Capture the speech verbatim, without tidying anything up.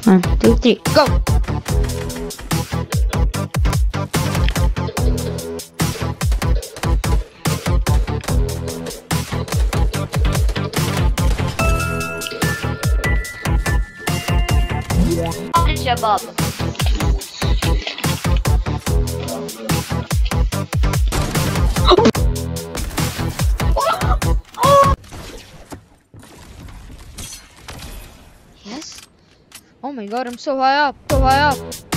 One, two, three, go! Shabab. Yes? Oh my god, I'm so high up, so high up.